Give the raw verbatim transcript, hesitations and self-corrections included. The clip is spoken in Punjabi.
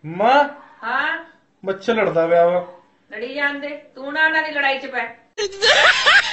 ਮਾਂ ਹਾਂ ਮੱਛਰ ਲੜਦਾ ਪਿਆ ਵਾ। ਲੜੀ ਜਾਂਦੇ ਤੂੰ ਨਾ ਉਹਨਾਂ ਦੀ ਲੜਾਈ 'ਚ ਪੈ।